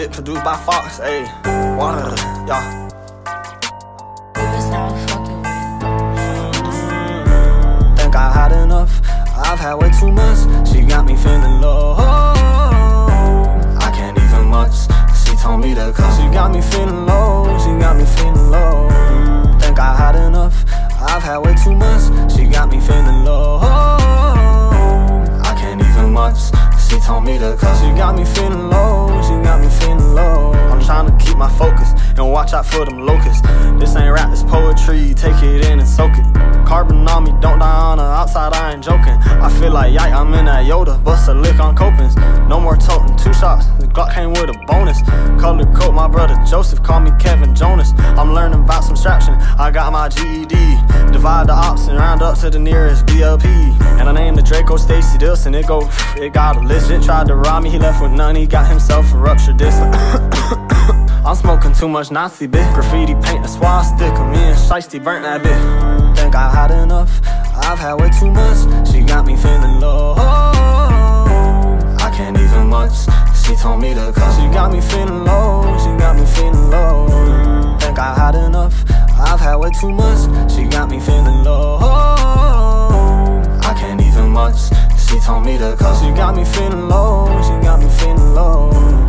shit produced by Fox, ayy. Water, y'all. Think I had enough, I've had way too much. She got me feeling low, I can't even much. She told me to come. She got me feeling low, she got me feeling low. Think I had enough, I've had way too much. She got me feeling low, I can't even much. She told me to come. She got me feeling low, she got me feeling low. I'm trying to keep my focus and watch out for them locusts. This ain't rap, this poetry, take it in and soak it. Carbon on me, don't die on the outside, I ain't joking. I feel like yike, I'm in that Yoda, bust a lick on copings. No more toting, 2 shots, the Glock came with a bonus. Colored coat, my brother Joseph, call me Kevin Jonas. I'm learning about subtraction, I got my GED. Divide the ops and round up to the nearest BLP. And I named the Draco Stacy Dilson, it got a legit. Tried to rob me, he left with none, he got himself a ruptured disc. I'm smoking too much Nazi, bitch. Graffiti paint a swastika, me and Shiesty burnt that bitch. Think I had enough, I've had way too much. She got me feeling low, I can't even much. She told me to come. She got me feeling low, she got me feeling low. Think I had enough, I've had way too much. She got me feeling low, I can't even much. She told me to come. She got me feeling low, she got me feeling low.